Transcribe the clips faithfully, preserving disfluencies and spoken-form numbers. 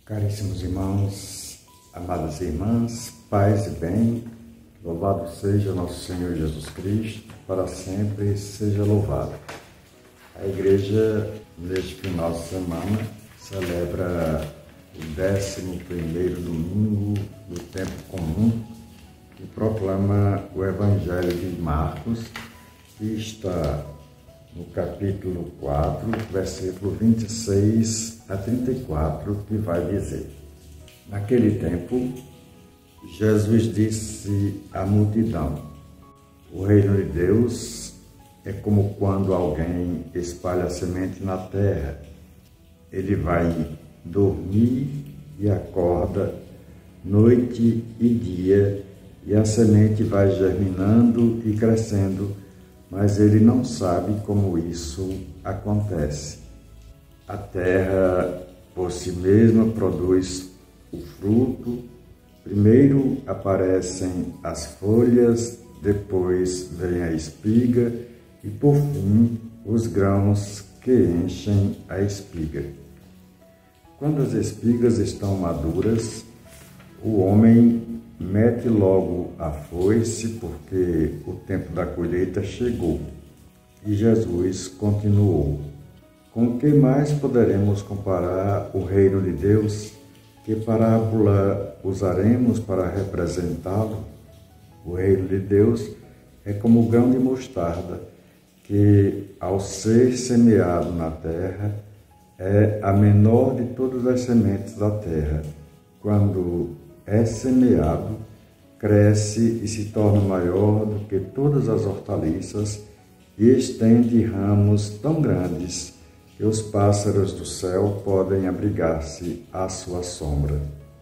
Caríssimos irmãos, amadas irmãs, paz e bem, louvado seja nosso Senhor Jesus Cristo, para sempre seja louvado. A igreja, neste final de semana, celebra o décimo primeiro domingo do tempo comum e proclama o Evangelho de Marcos, que está no capítulo quatro, versículo vinte e seis a trinta e quatro, que vai dizer: Naquele tempo, Jesus disse à multidão: O reino de Deus é como quando alguém espalha a semente na terra. Ele vai dormir e acorda noite e dia, e a semente vai germinando e crescendo, mas ele não sabe como isso acontece. A terra, por si mesma, produz o fruto. Primeiro aparecem as folhas, depois vem a espiga e, por fim, os grãos que enchem a espiga. Quando as espigas estão maduras, o homem mete logo a foice, porque o tempo da colheita chegou. E Jesus continuou: Com que mais poderemos comparar o reino de Deus? Que parábola usaremos para representá-lo? O reino de Deus é como o grão de mostarda, que, ao ser semeado na terra, é a menor de todas as sementes da terra. Quando é semeado, cresce e se torna maior do que todas as hortaliças e estende ramos tão grandes que os pássaros do céu podem abrigar-se à sua sombra.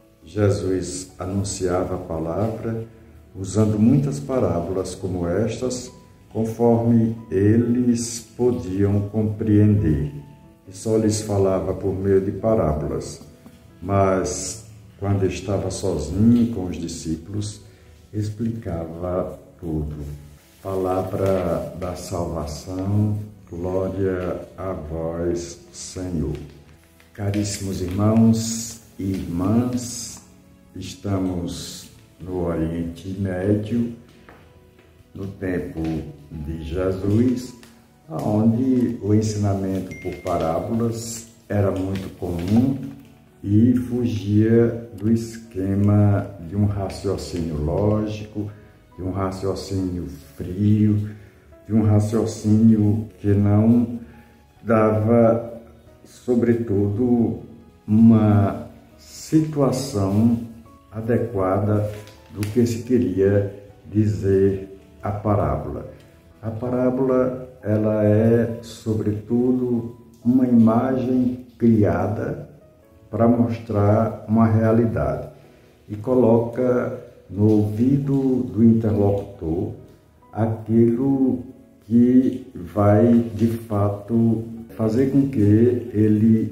Jesus anunciava a palavra usando muitas parábolas como estas, conforme eles podiam compreender, e só lhes falava por meio de parábolas. Mas quando estava sozinho com os discípulos, explicava tudo. Palavra da salvação, glória a vós, Senhor. Caríssimos irmãos e irmãs, estamos no Oriente Médio, no tempo de Jesus, onde o ensinamento por parábolas era muito comum e fugia do esquema de um raciocínio lógico, de um raciocínio frio, de um raciocínio que não dava, sobretudo, uma situação adequada do que se queria dizer a parábola. A parábola, ela é, sobretudo, uma imagem criada para mostrar uma realidade e coloca no ouvido do interlocutor aquilo que vai, de fato, fazer com que ele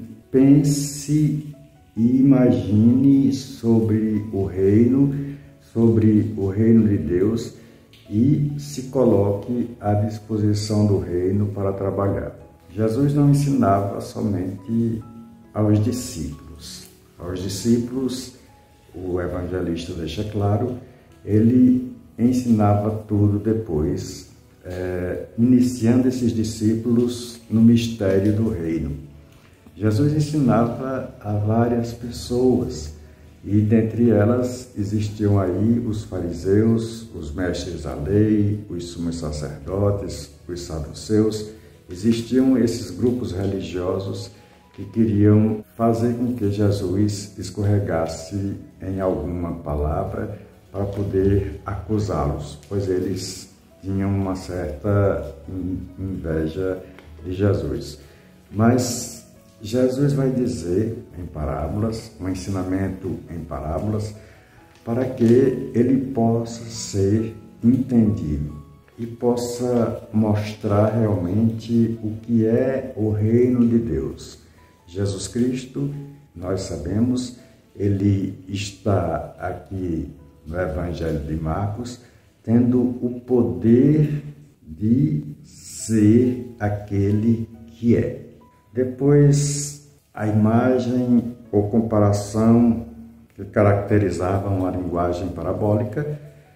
pense e imagine sobre o reino, sobre o reino de Deus e se coloque à disposição do reino para trabalhar. Jesus não ensinava somente aos discípulos. Aos discípulos, o evangelista deixa claro, ele ensinava tudo depois, é, iniciando esses discípulos no mistério do reino. Jesus ensinava a várias pessoas, e dentre elas existiam aí os fariseus, os mestres da lei, os sumos sacerdotes, os saduceus. Existiam esses grupos religiosos que queriam fazer com que Jesus escorregasse em alguma palavra para poder acusá-los, pois eles tinham uma certa inveja de Jesus. Mas Jesus vai dizer em parábolas, um ensinamento em parábolas, para que ele possa ser entendido e possa mostrar realmente o que é o reino de Deus. Jesus Cristo, nós sabemos, ele está aqui no Evangelho de Marcos, tendo o poder de ser aquele que é. Depois, a imagem ou comparação que caracterizava uma linguagem parabólica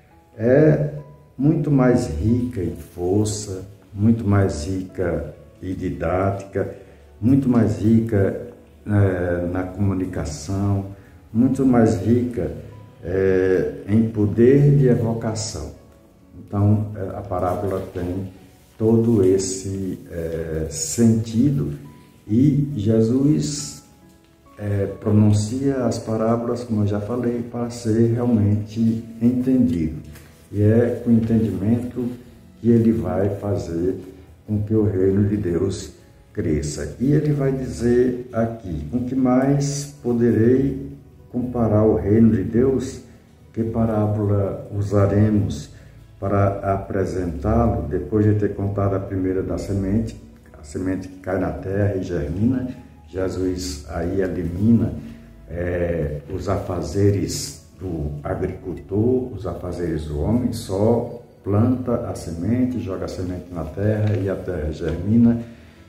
é muito mais rica em força, muito mais rica em didática, muito mais rica é, na comunicação, muito mais rica é, em poder de evocação. Então, a parábola tem todo esse é, sentido e Jesus é, pronuncia as parábolas, como eu já falei, para ser realmente entendido. E é com entendimento que ele vai fazer com que o reino de Deus cresça. E ele vai dizer aqui, com que mais poderei comparar o reino de Deus? Que parábola usaremos para apresentá-lo, depois de ter contado a primeira da semente, a semente que cai na terra e germina? Jesus aí elimina é, os afazeres do agricultor, os afazeres do homem, só planta a semente, joga a semente na terra e a terra germina,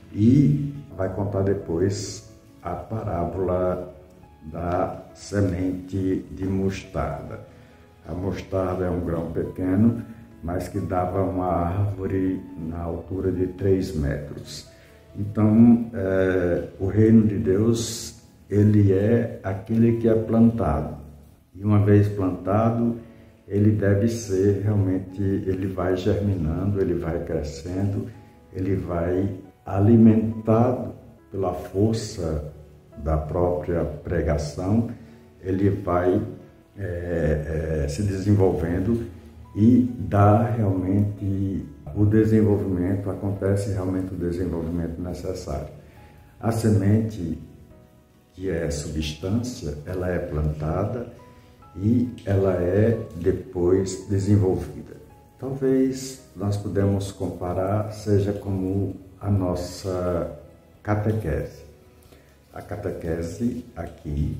e vai contar depois a parábola da semente de mostarda. A mostarda é um grão pequeno, mas que dava uma árvore na altura de três metros. Então, é, o reino de Deus, ele é aquele que é plantado. E uma vez plantado, ele deve ser realmente, ele vai germinando, ele vai crescendo, ele vai alimentado pela força da própria pregação, ele vai é, é, se desenvolvendo e dá realmente o desenvolvimento, acontece realmente o desenvolvimento necessário. A semente, que é substância, ela é plantada e ela é depois desenvolvida. Talvez nós podemos comparar, seja como a nossa catequese. A catequese aqui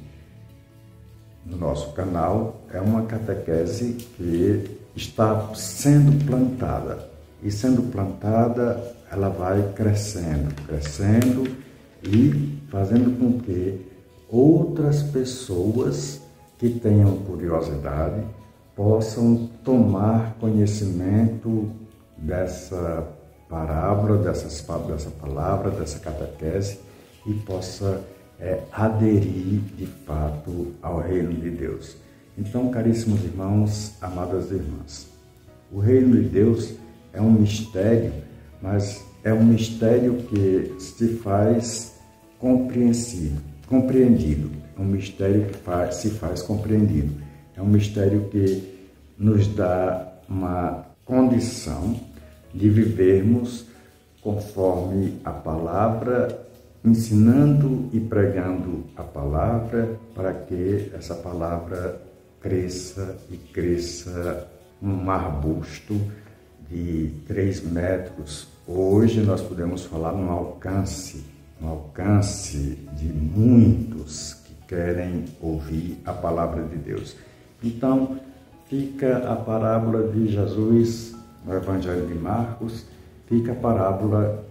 no nosso canal é uma catequese que está sendo plantada, e sendo plantada ela vai crescendo, crescendo e fazendo com que outras pessoas que tenham curiosidade possam tomar conhecimento dessa parábola, dessas, dessa palavra, dessa catequese, e possa é, aderir de fato ao reino de Deus. Então, caríssimos irmãos, amadas irmãs, o reino de Deus é um mistério, mas é um mistério que se faz compreensivo, compreendido. É um mistério que faz, se faz compreendido. É um mistério que nos dá uma condição de vivermos conforme a palavra, ensinando e pregando a palavra, para que essa palavra cresça e cresça um arbusto de três metros. Hoje nós podemos falar num alcance, um alcance de muitos que querem ouvir a palavra de Deus. Então, fica a parábola de Jesus no Evangelho de Marcos, fica a parábola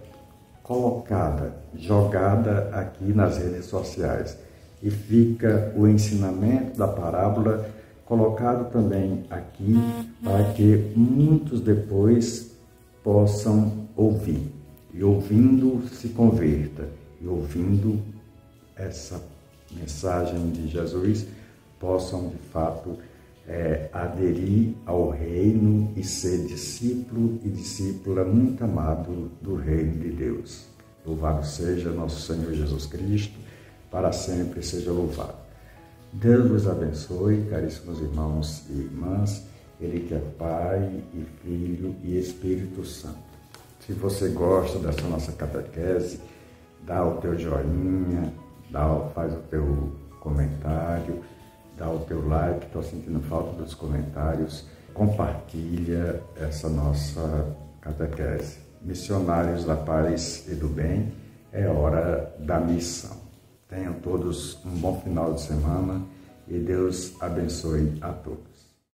colocada, jogada aqui nas redes sociais, e fica o ensinamento da parábola colocado também aqui, para que muitos depois possam ouvir, e ouvindo se converta, e ouvindo essa mensagem de Jesus, possam de fato é, aderir ao reino e ser discípulo e discípula muito amado do reino de Deus. Louvado seja nosso Senhor Jesus Cristo, para sempre seja louvado. Deus vos abençoe, caríssimos irmãos e irmãs, Ele que é Pai e Filho e Espírito Santo. Se você gosta dessa nossa catequese, dá o teu joinha, dá, faz o teu comentário, dá o teu like, estou sentindo falta dos comentários, compartilha essa nossa catequese. Missionários da paz e do bem, é hora da missão. Tenham todos um bom final de semana e Deus abençoe a todos.